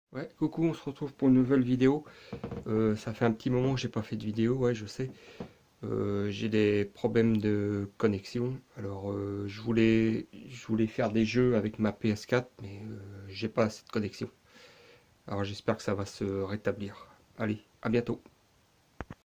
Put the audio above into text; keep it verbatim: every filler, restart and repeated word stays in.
Ouais, coucou, on se retrouve pour une nouvelle vidéo. Euh, ça fait un petit moment que j'ai pas fait de vidéo, ouais, je sais. Euh, j'ai des problèmes de connexion. Alors, euh, je voulais, je voulais faire des jeux avec ma P S quatre, mais euh, j'ai pas assez de connexion. Alors, j'espère que ça va se rétablir. Allez, à bientôt.